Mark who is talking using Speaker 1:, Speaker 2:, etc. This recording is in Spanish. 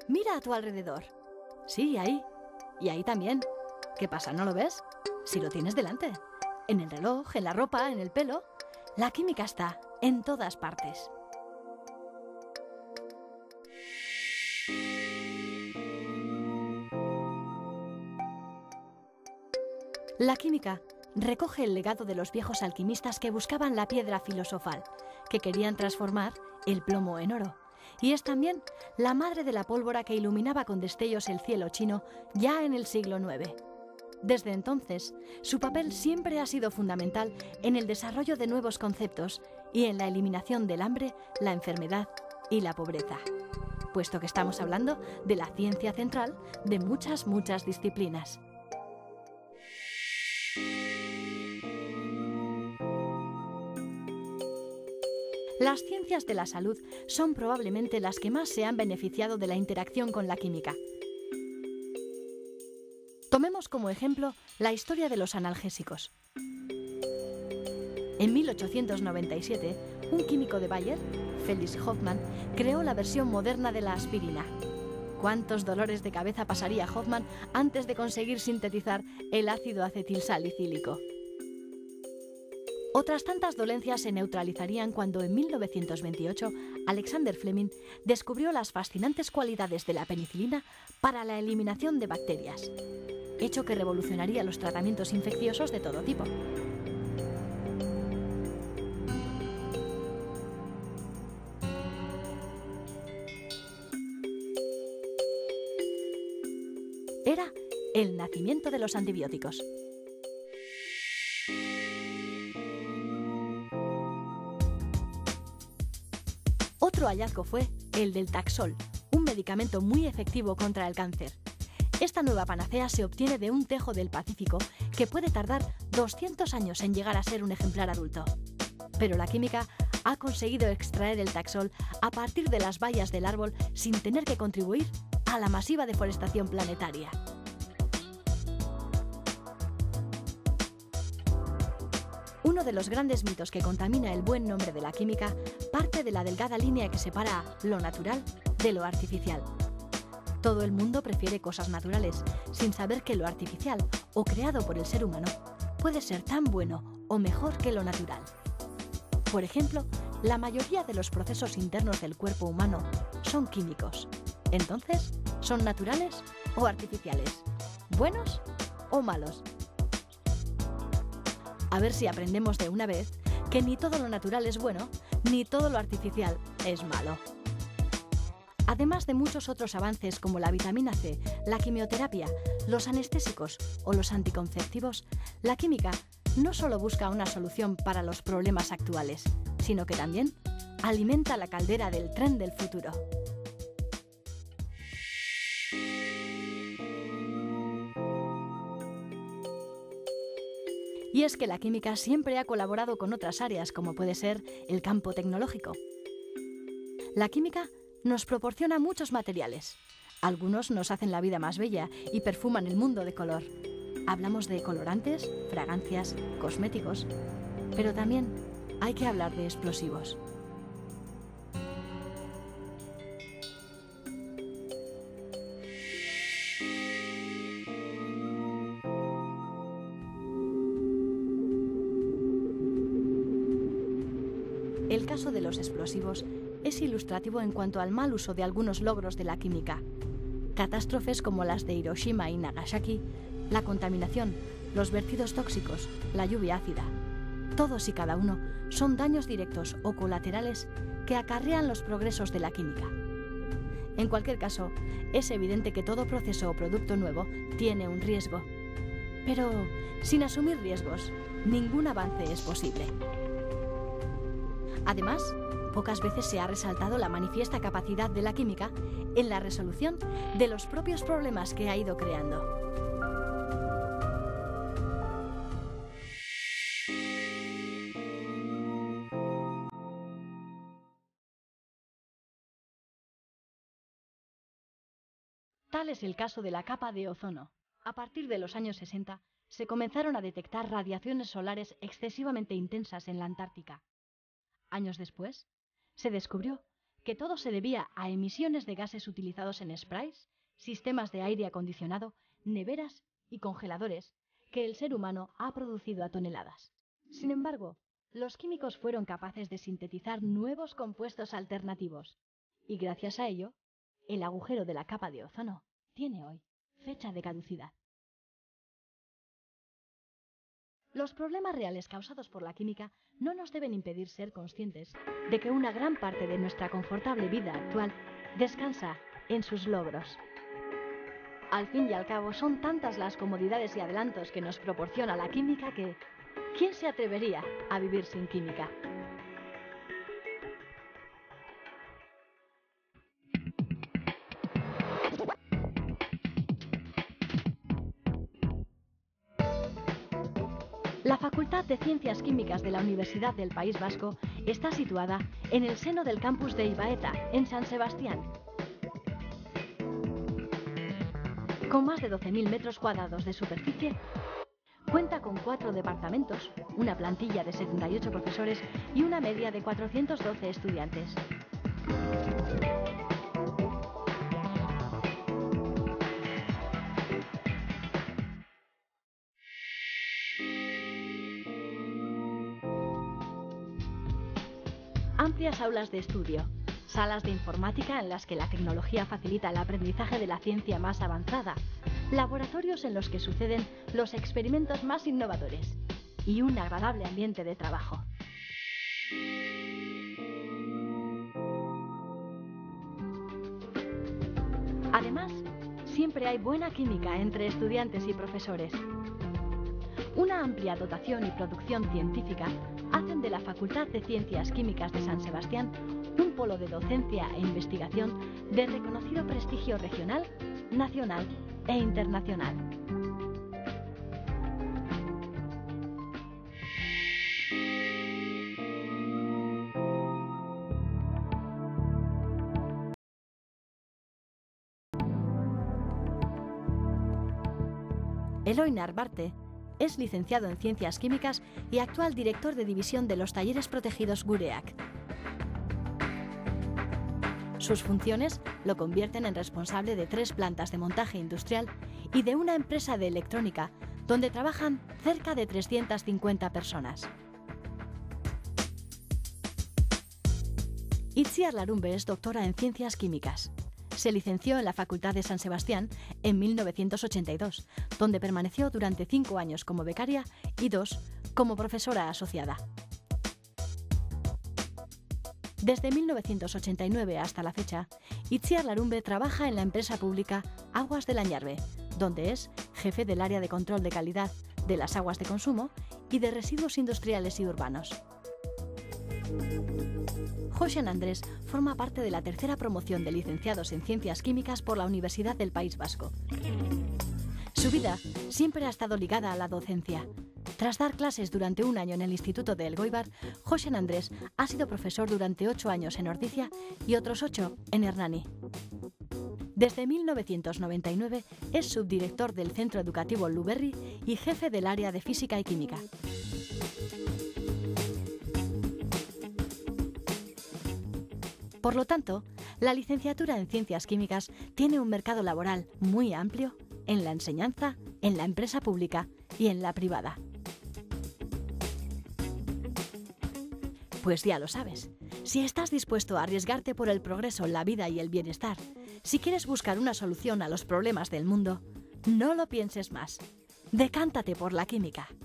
Speaker 1: Mira a tu alrededor. Sí, ahí. Y ahí también. ¿Qué pasa? ¿No lo ves? Si lo tienes delante. En el reloj, en la ropa, en el pelo. La química está en todas partes. La química recoge el legado de los viejos alquimistas que buscaban la piedra filosofal, que querían transformar el plomo en oro. Y es también la madre de la pólvora que iluminaba con destellos el cielo chino ya en el siglo IX. Desde entonces, su papel siempre ha sido fundamental en el desarrollo de nuevos conceptos y en la eliminación del hambre, la enfermedad y la pobreza, puesto que estamos hablando de la ciencia central de muchas disciplinas. Las ciencias de la salud son probablemente las que más se han beneficiado de la interacción con la química. Tomemos como ejemplo la historia de los analgésicos. En 1897, un químico de Bayer, Felix Hoffmann, creó la versión moderna de la aspirina. ¿Cuántos dolores de cabeza pasaría Hoffmann antes de conseguir sintetizar el ácido acetilsalicílico? Otras tantas dolencias se neutralizarían cuando en 1928 Alexander Fleming descubrió las fascinantes cualidades de la penicilina para la eliminación de bacterias, hecho que revolucionaría los tratamientos infecciosos de todo tipo. Era el nacimiento de los antibióticos. Otro hallazgo fue el del Taxol, un medicamento muy efectivo contra el cáncer. Esta nueva panacea se obtiene de un tejo del Pacífico que puede tardar 200 años en llegar a ser un ejemplar adulto. Pero la química ha conseguido extraer el Taxol a partir de las bayas del árbol sin tener que contribuir a la masiva deforestación planetaria. Uno de los grandes mitos que contamina el buen nombre de la química parte de la delgada línea que separa lo natural de lo artificial. Todo el mundo prefiere cosas naturales, sin saber que lo artificial o creado por el ser humano puede ser tan bueno o mejor que lo natural. Por ejemplo, la mayoría de los procesos internos del cuerpo humano son químicos. Entonces, ¿son naturales o artificiales? ¿Buenos o malos? A ver si aprendemos de una vez que ni todo lo natural es bueno, ni todo lo artificial es malo. Además de muchos otros avances como la vitamina C, la quimioterapia, los anestésicos o los anticonceptivos, la química no solo busca una solución para los problemas actuales, sino que también alimenta la caldera del tren del futuro. Y es que la química siempre ha colaborado con otras áreas, como puede ser el campo tecnológico. La química nos proporciona muchos materiales. Algunos nos hacen la vida más bella y perfuman el mundo de color. Hablamos de colorantes, fragancias, cosméticos, pero también hay que hablar de explosivos. El caso de los explosivos es ilustrativo en cuanto al mal uso de algunos logros de la química. Catástrofes como las de Hiroshima y Nagasaki, la contaminación, los vertidos tóxicos, la lluvia ácida. Todos y cada uno son daños directos o colaterales que acarrean los progresos de la química. En cualquier caso, es evidente que todo proceso o producto nuevo tiene un riesgo. Pero sin asumir riesgos, ningún avance es posible. Además, pocas veces se ha resaltado la manifiesta capacidad de la química en la resolución de los propios problemas que ha ido creando. Tal es el caso de la capa de ozono. A partir de los años 60, se comenzaron a detectar radiaciones solares excesivamente intensas en la Antártica. Años después, se descubrió que todo se debía a emisiones de gases utilizados en sprays, sistemas de aire acondicionado, neveras y congeladores que el ser humano ha producido a toneladas. Sin embargo, los químicos fueron capaces de sintetizar nuevos compuestos alternativos y gracias a ello, el agujero de la capa de ozono tiene hoy fecha de caducidad. Los problemas reales causados por la química no nos deben impedir ser conscientes de que una gran parte de nuestra confortable vida actual descansa en sus logros. Al fin y al cabo, son tantas las comodidades y adelantos que nos proporciona la química que ¿quién se atrevería a vivir sin química? La Facultad de Ciencias Químicas de la Universidad del País Vasco está situada en el seno del campus de Ibaeta, en San Sebastián. Con más de 12.000 metros cuadrados de superficie, cuenta con 4 departamentos, una plantilla de 78 profesores y una media de 412 estudiantes. Amplias aulas de estudio, salas de informática en las que la tecnología facilita el aprendizaje de la ciencia más avanzada, laboratorios en los que suceden los experimentos más innovadores y un agradable ambiente de trabajo. Además, siempre hay buena química entre estudiantes y profesores. Una amplia dotación y producción científica hacen de la Facultad de Ciencias Químicas de San Sebastián un polo de docencia e investigación de reconocido prestigio regional, nacional e internacional. Eloy Narvarte es licenciado en Ciencias Químicas y actual director de división de los talleres protegidos Gureak. Sus funciones lo convierten en responsable de 3 plantas de montaje industrial y de una empresa de electrónica donde trabajan cerca de 350 personas. Itziar Larumbe es doctora en Ciencias Químicas. Se licenció en la Facultad de San Sebastián en 1982, donde permaneció durante 5 años como becaria y 2 como profesora asociada. Desde 1989 hasta la fecha, Itziar Larumbe trabaja en la empresa pública Aguas del Añarbe, donde es jefe del área de control de calidad de las aguas de consumo y de residuos industriales y urbanos. Josean Andrés forma parte de la 3ª promoción de licenciados en Ciencias Químicas por la Universidad del País Vasco. Su vida siempre ha estado ligada a la docencia. Tras dar clases durante 1 año en el Instituto de Elgoibar, Josean Andrés ha sido profesor durante 8 años en Ordizia y otros 8 en Hernani. Desde 1999 es subdirector del Centro Educativo Luberri y jefe del área de Física y Química. Por lo tanto, la licenciatura en Ciencias Químicas tiene un mercado laboral muy amplio en la enseñanza, en la empresa pública y en la privada. Pues ya lo sabes, si estás dispuesto a arriesgarte por el progreso, la vida y el bienestar, si quieres buscar una solución a los problemas del mundo, no lo pienses más. Decántate por la química.